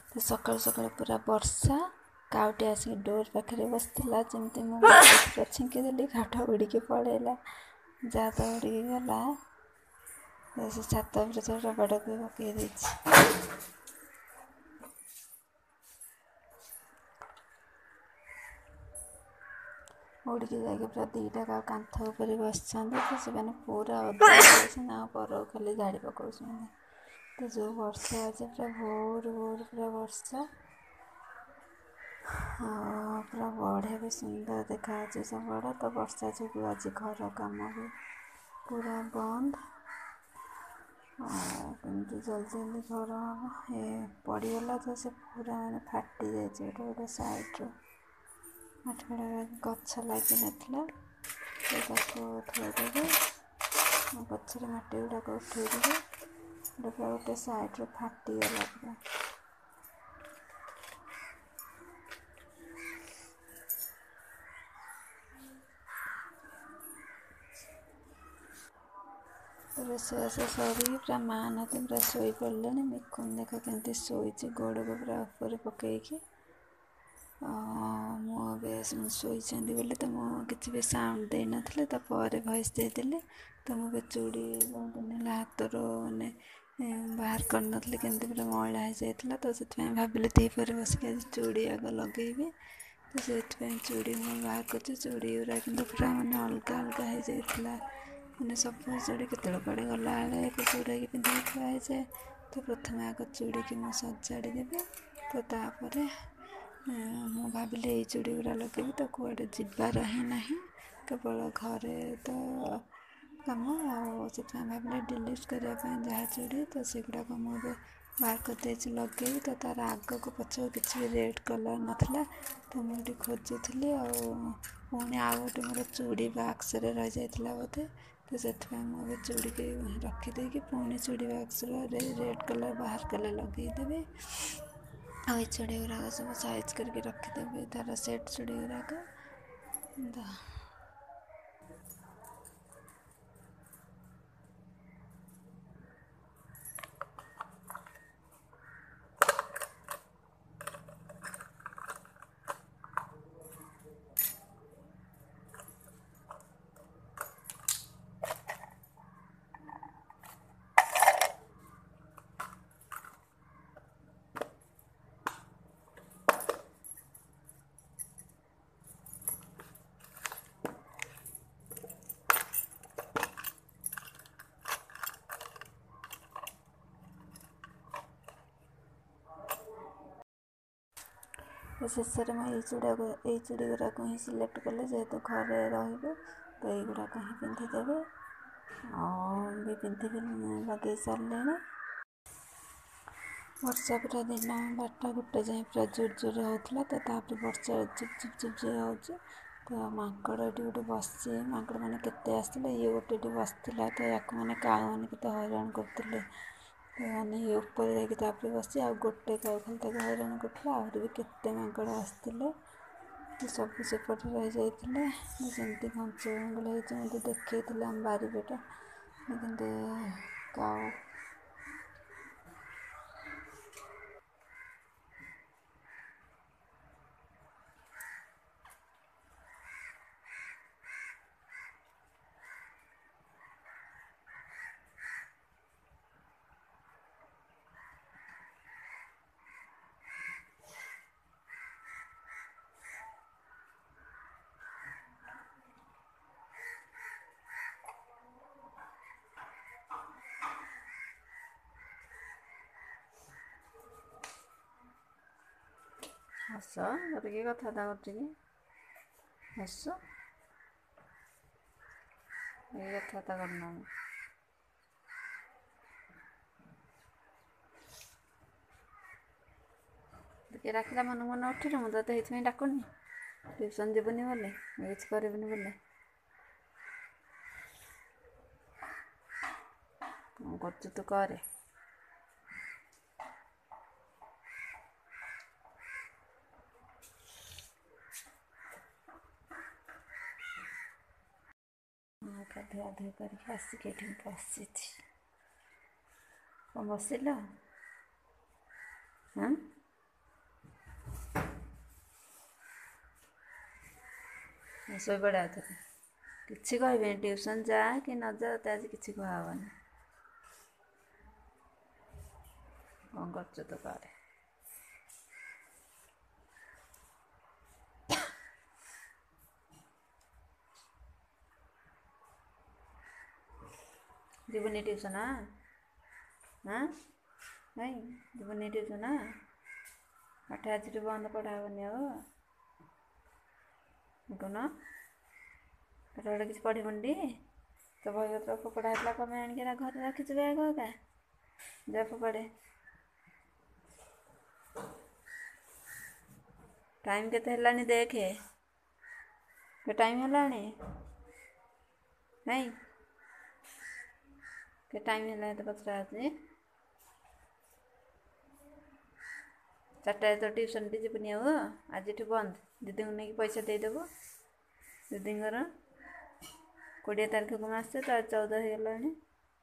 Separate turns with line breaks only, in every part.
तो सकाल सकाल पूरा वर्षा काउटे आसिक डोर पाखे बसला जमी मुझे छींकीदेली काउटा उड़िकी पड़ेगा जहाँ तो उड़िकी गला से छात कपड़ा भी पकई दे उड़िकी जाके पूरा दीटा कांथ उपर बस तो से पूरा ओदा पर खाली झाड़ी पकाउं तो जो वर्षा आज पूरा भोर भोर पूरा वर्षा पूरा बढ़िया भी सुंदर देखा सब तो वर्षा जो आज घर कम भी पूरा बंद कमी जल्दी जल्दी घर हम ये पड़गला तो से पूरा मैंने फाटी जाए गोटे सैड्रु मटमड़ा गच लगी नाला उठेदेवी गचर मटी गुड़ाक उठेदेवी गोटे सैड्रु फाटीगला पूरा रोषेबास सर पूरा माँ नाती पूरा शोई पड़े मिकुन देख के शोची गोड़ को पूरा ऊपर पकईकि मुझे शोची बोले तो मुझे भी साउंड दे नी तो वॉइस देदेली तो मुझे चूड़ी हाथर मैंने बाहर कर नी केमती पूरा मैला हो जाता तो से भाविली दीपर बसिक चूड़ी आग लगेबी तो से चूड़ी मुझे बाहर कर चूड़ी गुरा कि पूरा मैंने अलग अलग हो जाता मैंने सब चूड़ी केत कड़े गला बेले चूड़ा की पिंधि थुआ जाए तो प्रथम आग चूड़ी की मुझे सजाड़ी देवी तो तापर मु भाविली ये चूड़ी गुरा लगे तो कूड़े जीवार ही ना केवल घरे तो कम से भाविली डिलीट करने जहाँ चूड़ी तो सेगुड़ाक मुझे बाहर कर लगे तो तार आग को पछ किसी भी रेड कलर नाला तो मुझे खोजुली पुणी आउ गोटे मोर चूड़ी बाक्स रही जाता बोधे तो से मुझे चूड़ी की रखीदे पुणी चूड़ी बाक्स रेड कलर बाहर कलर लगेदेवी आई चूड़ी गुराक सब साइज करके रखीदेवी तार सेट चूड़ी गुराक शेष में ये चूड़ी गुराक ही सिलेक्ट कले जेहेतु घरे रे तो युराक ही पिंधिदेवी भी पिंधि लगे सारे वर्षा पूरा दिन 12टा 1 जाए पूरा जोर जोर होता तो तापर वर्षा झुप झुप झुप झुप हो तो माकड़ ये गोटे बस माकड़ मैंने केते आसते ये गोटे बसला तो या मैंने काऊ मैंने के हैरान करते मैंने ये ऊपर जाकि बस आ गोटे काऊ खाली हैरान करता आहरी भी केते माकड़ आसते सब सेपटे रही जाते जमी घंच जंगल होती देखते आम बारीपेट कि काऊ हस किए कथा हस ये कथा करना किए डाकिला मन मन उठिल मुझे ये डाकुनी ट्यूशन जीवनी बोले किसी करनी बोले कौन कर तू करे धुआ धुई करके आसिक बसी कौन बसिल हाँ ଶୋଇପଡ଼ ଆଉଥରେ। କିଛି କହିବେନି, ଟ୍ୟୁସନ୍ ଯା କି ନ ଯା ତତେ ଆଜି କିଛି କୁହାହେବନି। କ'ଣ କରୁଛୁ ତ କରେ। ଯିବୁନି ଟ୍ୟୁସନ୍? ହାଁ ନାଇଁ ଯିବୁନି ଟ୍ୟୁସନ୍? ପାଠ ଆଜିଠୁ ବନ୍ଦ, ପଢ଼ା ହେବନି ଆଉ? କହୁନ ପାଠ ପଢ଼ା କିଛି ପଢ଼ିବୁନି ଟି? ତୋ ବହିପତ୍ର ଫୋପଡ଼ା ହେଇଥିଲା କ'ଣ ପାଇଁ ଆଣିକି ଘରେ ରଖିଛୁ ବ୍ୟାଗ୍ ଏକା? ଯା ଫୋପାଡ଼େ। ଟାଇମ୍ କେତେ ହେଲାଣି ଦେଖେ। କେ ଟାଇମ୍ ହେଲାଣି? ନାଇଁ କେ ଟାଇମ୍ ହେଲା ଏତେ ପଚରା ହେଉଛି? 4ଟାରେ ତ ଟ୍ୟୁସନ୍ ବି ଯିବୁନି ଆଉ? ଆଜିଠୁ ବନ୍ଦ। ଦିଦିଙ୍କୁ ନେଇକି ପଇସା ଦେଇଦେବୁ। ଦିଦିଙ୍କର 20 ତାରିଖକୁ ମାସେ, ତ 14 ହେଇଗଲାଣି।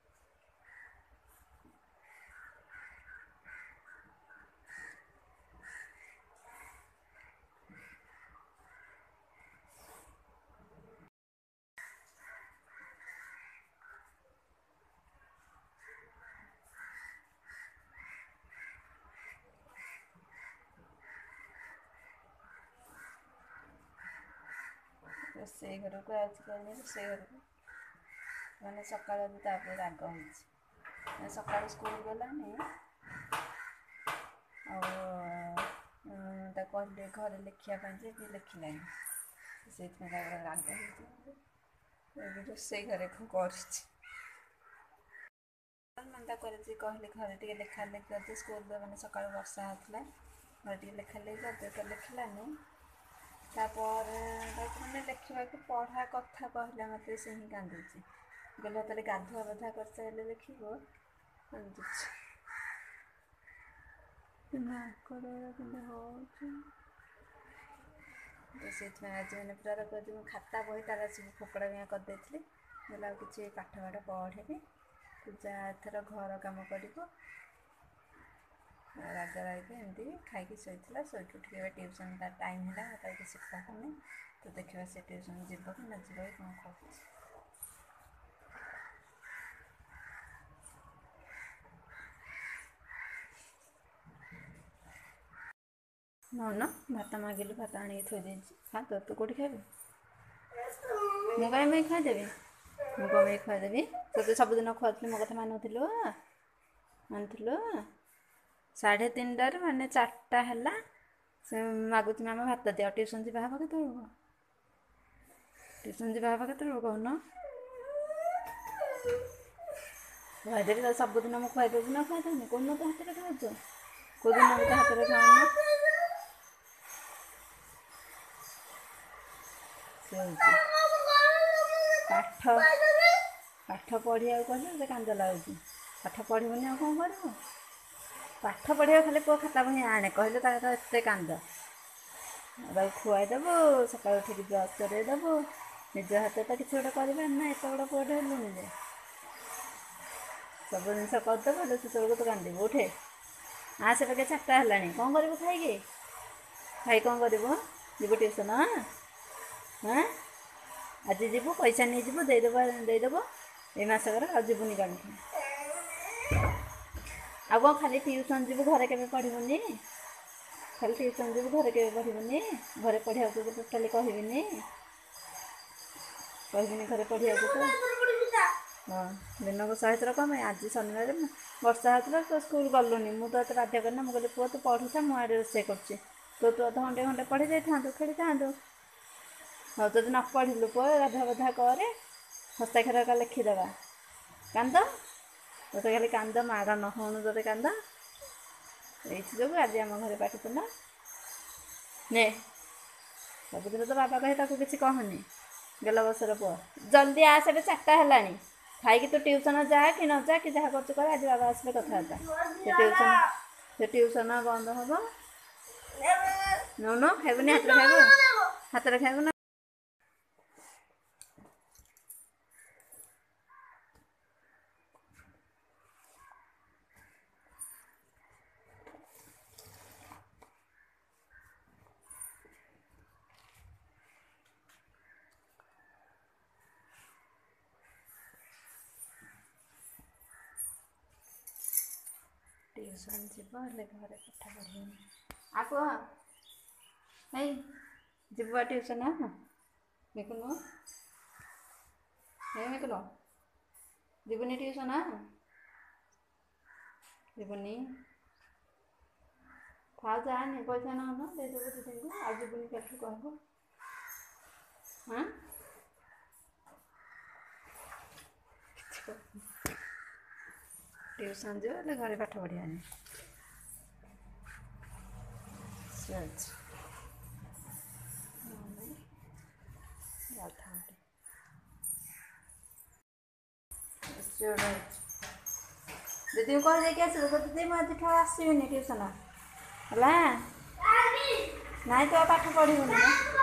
ରୋଷେଇ ଘରକୁ ଆଉଛି କହିଲେ, ରୋଷେଇ ଘରକୁ ମାନେ ସକାଳୁ ବି ତାପରେ ରାଗ ହେଉଛି। ସକାଳୁ ସ୍କୁଲ ଗଲାନି, ଆଉ ତାକୁ କହିଲେ ଘରେ ଲେଖିବା ପାଇଁ ଯେ ଲେଖିଲାନି। ସେଇଥିପାଇଁ ତାଙ୍କର ରାଗ ହେଉଛି। ଏବେ ରୋଷେଇ ଘରେ କରୁଛି। ମନ୍ଦା କରିଛି, କହିଲି ଘରେ ଟିକେ ଲେଖା ଲେଖି କରିଛି। ସ୍କୁଲରେ ମାନେ ସକାଳୁ ବର୍ଷା ହେଉଥିଲା, ଘରେ ଟିକେ ଲେଖା ଲେଖି କରିଛି, ତ ଲେଖିଲାନି। ତାପରେ ମାନେ ଲେଖିବାକୁ ପଢ଼ା କଥା କହିଲା ମୋତେ ସେ ହିଁ କାନ୍ଦୁଛି। କହିଲା ତାହେଲେ ଗାଧୁଆ ପାଧୁଆ କରିସାରିଲେ ଲେଖିବ, କାନ୍ଦୁଛି। ନାକର କିନ୍ତୁ ହେଉଛି। ତ ସେଇଥିପାଇଁ ଆଜି ମାନେ ପୁରା ରଖୁଛି। ମୁଁ ଖାତା ବହି ତାର ସବୁ ଫୋପଡ଼ା ଫିଙ୍ଗା କରିଦେଇଥିଲି। କହିଲା ଆଉ କିଛି ପାଠ ପଢ଼େନି, ତୁ ଯା ଏଥର ଘର କାମ କରିବ। ରାଗ ରାଗି ଏମିତି ଖାଇକି ଶୋଇଥିଲା। ଶୋଇକି ଉଠିକି ଏବେ ଟ୍ୟୁସନ୍ ତାର ଟାଇମ୍ ହେଲା, ତାକୁ କିଛି କହୁନି। ତ ଦେଖିବା ସେ ଟ୍ୟୁସନ୍ ଯିବ କି ନ ଯିବ, କ'ଣ କହୁଛି। ନଉନ ଭାତ ମାଗିଲୁ, ଭାତ ଆଣିକି ଥୋଇ ଦେଇଛି। ଖା, ତୁ କେଉଁଠି ଖାଇବୁ? ମୁଁ କାଇଁ ପାଇଁ ଖୁଆଇଦେବି? ମୁଁ କ'ଣ ପାଇଁ ଖୁଆଇଦେବି? ତୋତେ ସବୁଦିନ ଖୁଆଉଥିଲି, ମୋ କଥା ମାନୁଥିଲୁ? 3:30 ମାନେ 4ଟା ହେଲା, ସେ ମାଗୁଛି ମାମା ଭାତ ଦିଅ। ଟ୍ୟୁସନ୍ ଯିବା ହେବ କେତେବେଳକୁ? ଟ୍ୟୁସନ୍ ଯିବା ହେବ କେତେବେଳକୁ କହୁନ? ଖୁଆଇଦେବି ତ, ସବୁଦିନ ମୁଁ ଖୁଆଇଦେଉଛି ନା ଖୁଆଇଦେଉନି? କୋଉଦିନ ତ ହାତରେ ଖାଉଛୁ, କୋଉଦିନ ବି ତ ହାତରେ ଖାଉନ। ସେ ହେଉଛି ପାଠ ପଢ଼ିବାକୁ କହିଲେ ସେ କାନ୍ଦ ଲାଗୁଛି। ପାଠ ପଢ଼ିବନି ଆଉ କ'ଣ କରିବ? ପାଠ ପଢ଼ିବାକୁ ଖାଲି ପୁଅ ଖାତା ବହି ଆଣେ କହିଲେ ତାର ଏତେ କାନ୍ଦ। ତାକୁ ଖୁଆଇଦେବୁ, ସକାଳୁ ଉଠିକି ବ୍ରସ୍ କରେଇଦେବୁ। ନିଜ ହାତରେ ତ କିଛି ଗୋଟେ କରିପାରୁନି ନା, ଏତେ ବଡ଼ ପୁଅଟେ ହେଲୁଣି ଯେ। ସବୁ ଜିନିଷ କରିଦେବୁ, ହେଲେ ସେତେବେଳକୁ ତୁ କାନ୍ଦିବୁ। ଉଠେ, ଆସେ ବେଗେ, 4ଟା ହେଲାଣି। କ'ଣ କରିବୁ ଖାଇକି? ଖାଇ କ'ଣ କରିବୁ? ଯିବୁ ଟ୍ୟୁସନ୍? ହାଁ ଆଜି ଯିବୁ, ପଇସା ନେଇଯିବୁ, ଦେଇଦେବ ଏଇ ମାସକରେ, ଆଉ ଯିବୁନି କାଲିଠୁ। ଆଉ କ'ଣ ଖାଲି ଟ୍ୟୁସନ୍ ଯିବୁ, ଘରେ କେବେ ପଢ଼ିବୁନି? ଖାଲି ଟ୍ୟୁସନ୍ ଯିବୁ, ଘରେ କେବେ ପଢ଼ିବୁନି? ଘରେ ପଢ଼ିବାକୁ ତ ଟୋଟାଲି କହିବିନି ଘରେ ପଢ଼ିବାକୁ ତ। ହଁ, ଦିନକୁ 100 ଥର କ'ଣ ପାଇଁ? ଆଜି ଶନିବାର ବର୍ଷା ହେଉଥିଲା, ତୁ ସ୍କୁଲ ଗଲୁନି। ମୁଁ ତ ଏତେ ବାଧ୍ୟ କରିନା, ମୁଁ କହିଲି ପୁଅ ତୁ ପଢ଼ୁଥା, ମୁଁ ଆଡ଼େ ରୋଷେଇ କରୁଛି। ତୁ ଅଧଘଣ୍ଟେ ଘଣ୍ଟେ ପଢ଼ି ଯାଇଥାନ୍ତୁ, ଖେଳିଥାନ୍ତୁ। ହଉ, ଯଦି ନ ପଢ଼ିଲୁ ପୁଅ ଗାଧୁଆ ପାଧୁଆ କରେ, ହସ୍ତାକ୍ଷର ଏକା ଲେଖିଦେବା। କାନ୍ଦ, ତୋତେ ଖାଲି କାନ୍ଦ, ମାଡ଼ ନ ହେଉଣୁ ତୋତେ କାନ୍ଦ। ଏଇଥି ଯୋଗୁଁ ଆଜି ଆମ ଘରେ ପାଟିତୁଣ୍ଡ। ନେ, ସବୁଦିନ ତ ବାବା କହେ ତାକୁ କିଛି କହନି। ଗେଲ ବସର ପୁଅ, ଜଲ୍ଦି ଆସେ, ଏବେ 4ଟା ହେଲାଣି। ଖାଇକି ତୁ ଟ୍ୟୁସନ୍ ଯା କି ନ ଯା, କି ଯାହା କରୁଛୁ କର। ଆଜି ବାବା ଆସିଲେ କଥାବାର୍ତ୍ତା। ସେ ଟ୍ୟୁସନ୍ ବନ୍ଦ ହେବ। ନଉନ, ଖାଇବୁନି? ହାତରେ ଖାଇବୁ ନା? ट्यूशन जीव हेल्ले घरे पाठ पढ़े आको नहीं जीव ट्यूशन मिकुन नहीं मिकुन जीवनी ट्यूशन जीवनी था जाने पैसा ना दे देव दीदी को आज जीवनी कल कहब हाँ ट्यूशन जो हेल्ले घरे पाठ पढ़ानी दीदी को कह देखे आसो तो दीदी मुझे आसबि ट्यूशन है ना तो पाठ पढ़ी